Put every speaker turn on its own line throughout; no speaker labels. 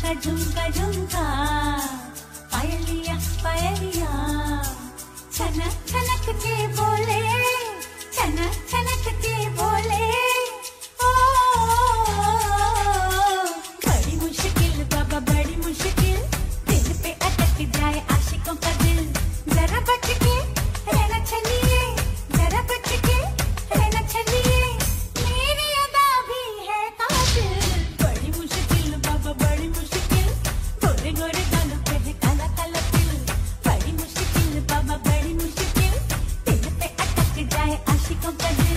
झुमका झुमका झुमका, पायलिया पायलिया, छनक छनक के बोले, छनक छनक के बोले। ओ बड़ी मुश्किल बाबा बड़ी मुश्किल, दिल पे अटक जाए आशिकों का दिल। जरा बच के रहना छलिए, जरा बच के रहना छलिए, मेरी अदा भी है कातिल। बड़ी मुश्किल बाबा बड़ी मुश्किल, गोरे गोरे गालों पे है काला काला तिल। बड़ी मुश्किल बाबा बड़ी मुश्किल, दिल पे अटक जाए आशिकों का दिल।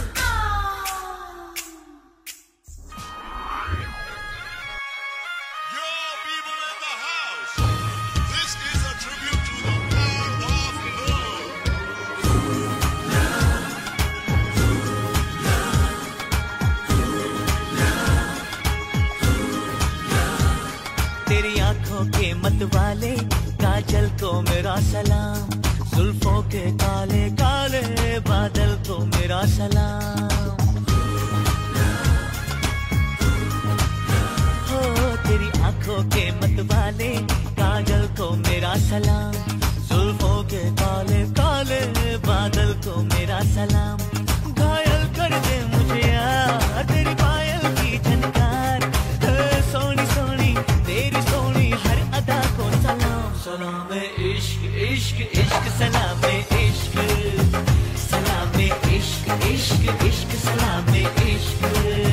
तेरी आंखों के मतवाले काजल को मेरा सलाम, जुल्फों के काले काले बादल को मेरा सलाम। हो तेरी आंखों के मतवाले काजल को मेरा सलाम, जुल्फों के काले काले बादल को मेरा सलाम। घायल कर दे मुझे यार तेरी पायल की झनकार, सोनी सोनी तेरी सोनी हर अदा को सलाम। सलाम इश्क इश्क इश्क सलाम इश्क, सलाम इश्क इश्क इश्क सलाम इश्क,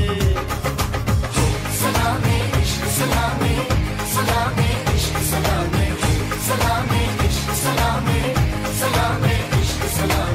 सलाम इश्क सलाम सलाम इश्क सलाम, सलाम इश्क सलाम सलाम इश्क सलाम।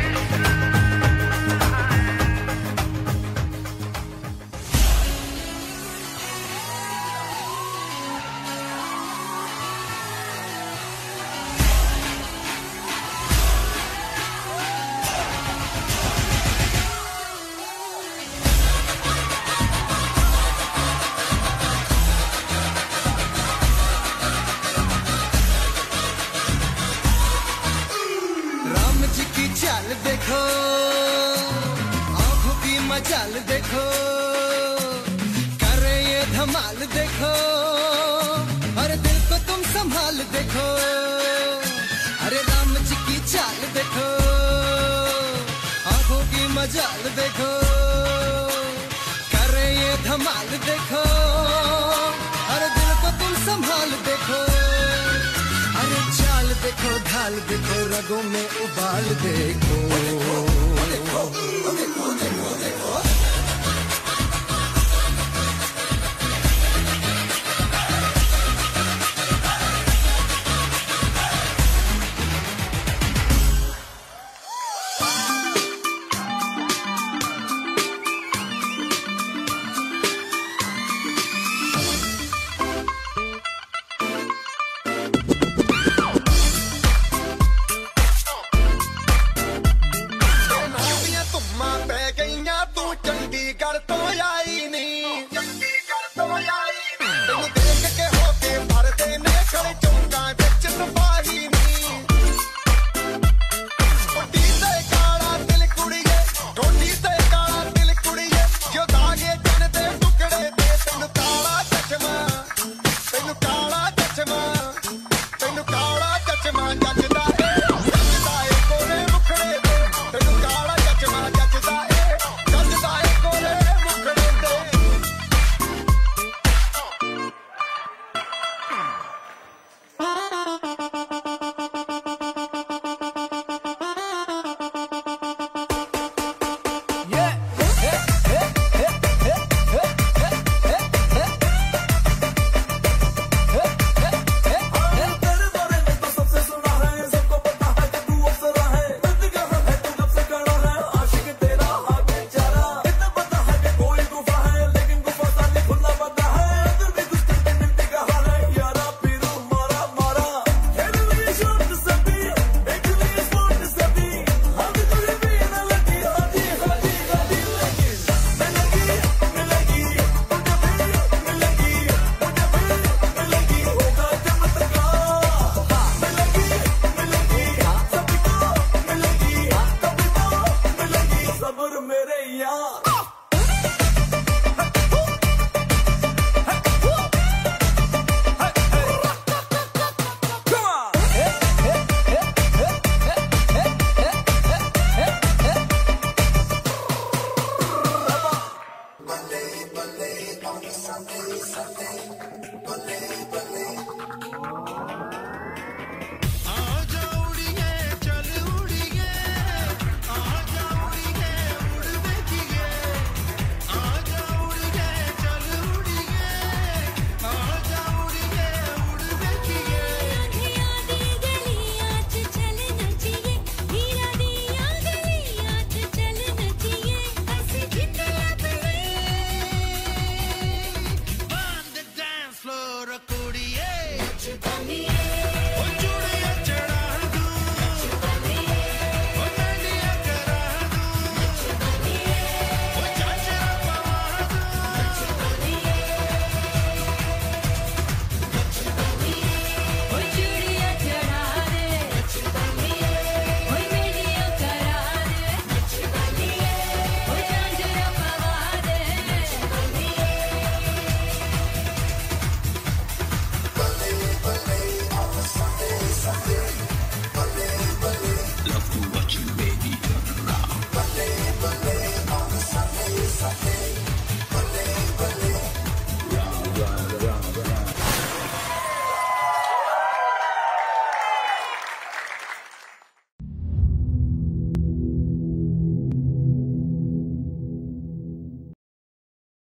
चाल देखो, आंखों की मचाल देखो, करे ये धमाल देखो, अरे दिल को तुम संभाल देखो। अरे राम जी की चाल देखो, आंखों की मचाल देखो, करे ये धमाल देखो, अरे दिल को तुम संभाल देखो। अरे चाल देखो ढाल देखो, रगों में उबाल देखो, देखो, देखो, देखो, देखो, देखो।